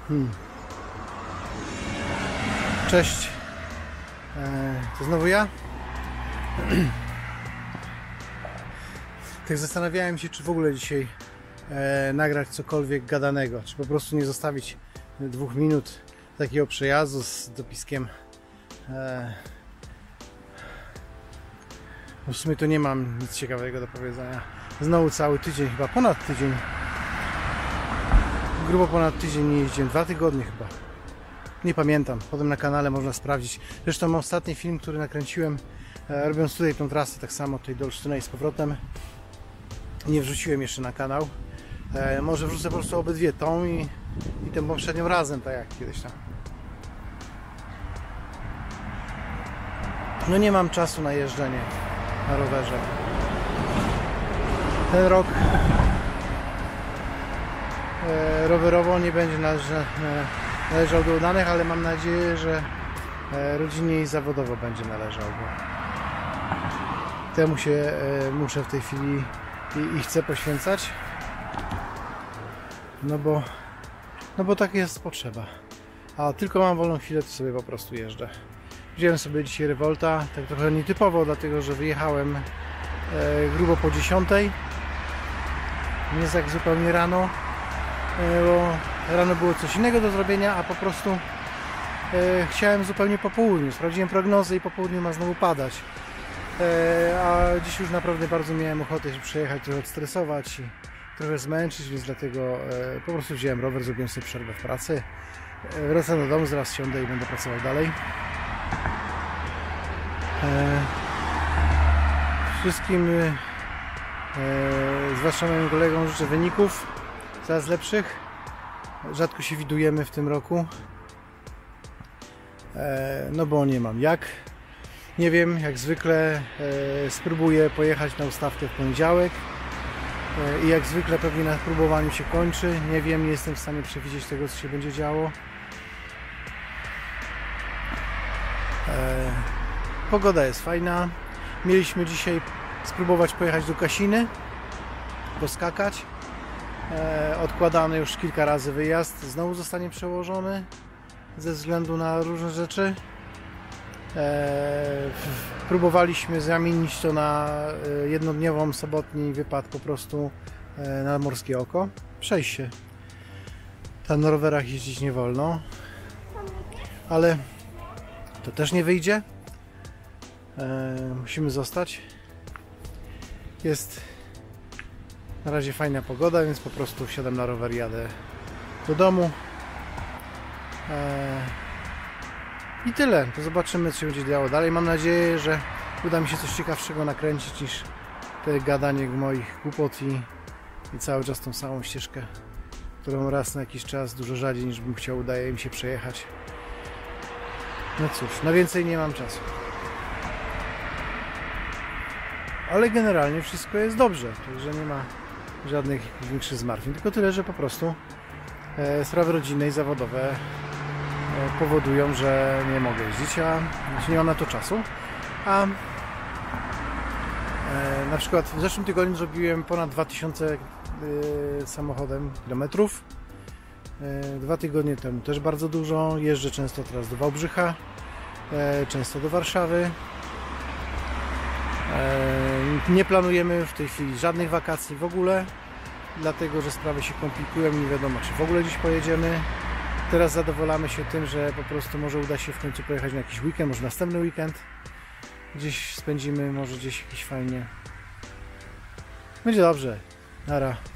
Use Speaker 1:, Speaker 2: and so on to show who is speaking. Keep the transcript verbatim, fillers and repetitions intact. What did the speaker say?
Speaker 1: Hmm. Cześć, eee, to znowu ja. Tak zastanawiałem się, czy w ogóle dzisiaj e, nagrać cokolwiek gadanego, czy po prostu nie zostawić dwóch minut takiego przejazdu z dopiskiem. E, w sumie to nie mam nic ciekawego do powiedzenia. Znowu cały tydzień, chyba ponad tydzień. Grubo ponad tydzień nie jeździłem, dwa tygodnie chyba. Nie pamiętam, potem na kanale można sprawdzić. Zresztą ostatni film, który nakręciłem, e, robiąc tutaj tą trasę, tak samo tutaj do Olsztyna i z powrotem, nie wrzuciłem jeszcze na kanał. E, może wrzucę po prostu obydwie, tą i, i tę poprzednią razem, tak jak kiedyś tam. No nie mam czasu na jeżdżenie na rowerze. Ten rok e, rowerowo nie będzie należał, e, należał do udanych, ale mam nadzieję, że e, rodzinnie i zawodowo będzie należał, bo temu się e, muszę w tej chwili i, i chcę poświęcać, no bo no bo tak jest potrzeba. A tylko mam wolną chwilę, to sobie po prostu jeżdżę. Wziąłem sobie dzisiaj Revolta, tak trochę nietypowo, dlatego że wyjechałem e, grubo po dziesiątej, nie tak zupełnie rano, e, bo rano było coś innego do zrobienia, a po prostu e, chciałem zupełnie po południu. Sprawdziłem prognozę i po południu ma znowu padać. E, a dziś już naprawdę bardzo miałem ochotę się przejechać, trochę odstresować i trochę zmęczyć, więc dlatego e, po prostu wziąłem rower, zrobiłem sobie przerwę w pracy. E, wracam do domu, zaraz siądę i będę pracował dalej. E, wszystkim, e, zwłaszcza moim kolegom, życzę wyników coraz lepszych. Rzadko się widujemy w tym roku, e, no bo nie mam jak. Nie wiem, jak zwykle e, spróbuję pojechać na ustawkę w poniedziałek e, i jak zwykle pewnie na próbowaniu się kończy. Nie wiem, nie jestem w stanie przewidzieć tego, co się będzie działo. E, pogoda jest fajna. Mieliśmy dzisiaj spróbować pojechać do Kasiny, poskakać. E, odkładany już kilka razy wyjazd. Znowu zostanie przełożony ze względu na różne rzeczy. E, próbowaliśmy zamienić to na jednodniową sobotni wypad po prostu e, na Morskie Oko. Przejść się. Tam na rowerach jeździć nie wolno, ale to też nie wyjdzie. E, musimy zostać. Jest na razie fajna pogoda, więc po prostu wsiadam na rower i jadę do domu. E, I tyle. To zobaczymy, co się będzie działo dalej. Mam nadzieję, że uda mi się coś ciekawszego nakręcić niż te gadanie moich głupot i, i cały czas tą samą ścieżkę, którą raz na jakiś czas, dużo rzadziej niż bym chciał, udaje mi się przejechać. No cóż, na więcej nie mam czasu. Ale generalnie wszystko jest dobrze, także nie ma żadnych większych zmartwień. Tylko tyle, że po prostu e, sprawy rodzinne i zawodowe e, powodują, że nie mogę jeździć, a znaczy nie mam na to czasu. A e, na przykład w zeszłym tygodniu zrobiłem ponad dwa tysiące e, samochodem kilometrów. E, dwa tygodnie temu też bardzo dużo. Jeżdżę często teraz do Wałbrzycha, e, często do Warszawy. Nie planujemy w tej chwili żadnych wakacji w ogóle, dlatego że sprawy się komplikują i nie wiadomo, czy w ogóle dziś pojedziemy. Teraz zadowolamy się tym, że po prostu może uda się w końcu pojechać na jakiś weekend, może następny weekend. Gdzieś spędzimy, może gdzieś jakiś fajnie. Będzie dobrze. Nara.